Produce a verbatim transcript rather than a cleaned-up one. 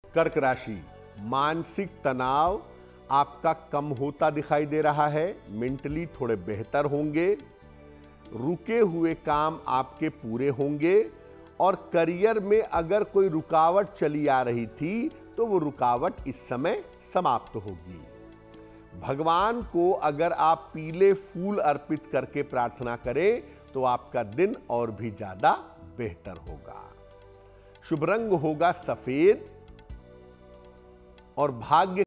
कर्क राशि, मानसिक तनाव आपका कम होता दिखाई दे रहा है। मेंटली थोड़े बेहतर होंगे। रुके हुए काम आपके पूरे होंगे और करियर में अगर कोई रुकावट चली आ रही थी तो वो रुकावट इस समय समाप्त होगी। भगवान को अगर आप पीले फूल अर्पित करके प्रार्थना करें तो आपका दिन और भी ज्यादा बेहतर होगा। शुभ रंग होगा सफेद और भाग्य